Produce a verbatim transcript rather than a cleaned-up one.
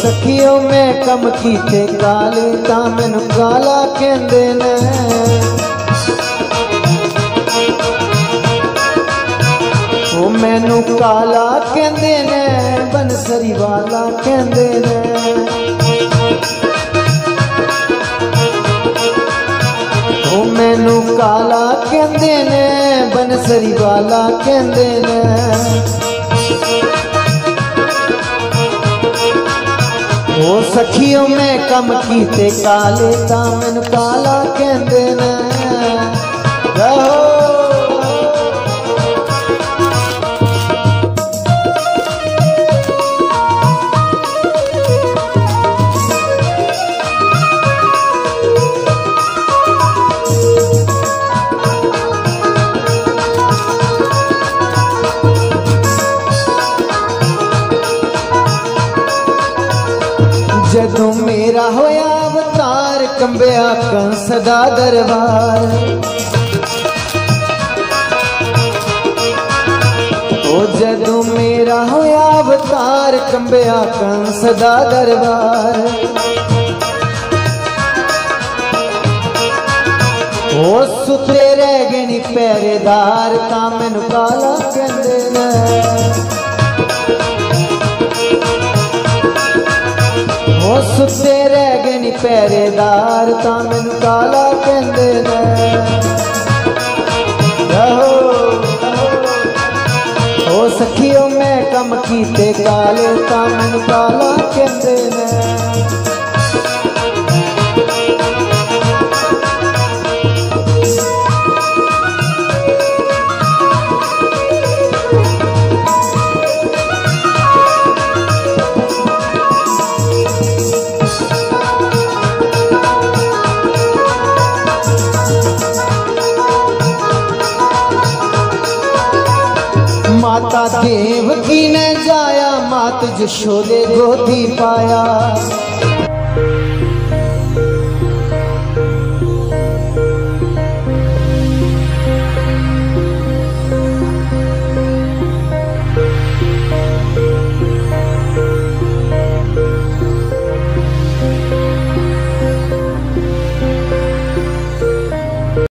सखियों मैं कम कीते काले तां मैनू काला कहंदे ने। ओ मैनू काला कहंदे ने बनसरी वाला कहंदे ने। ओ मैनू काला कहंदे ने बनसरी वाला कहंदे ने। ओ सखियों मैं कम कीते काले तां मैनू काला कहंदे ने। रहो जदों मेरा होया अवतार कंबिया कंस दा दरबार। ओ जदों मेरा होया अवतार कंबिया कंस दा दरबार। ओ सुतरे रह गए नी पहरेदार तां मैनू काला कहंदे ने। ओ सुते रह गए नी पहरेदार तां मैनू काला कहंदे ने। ओ सखियों मैं कम कीते काले तां मैनू काला कहंदे ने। माता देवकी ने जाया मात जशोदे गोदी पाया।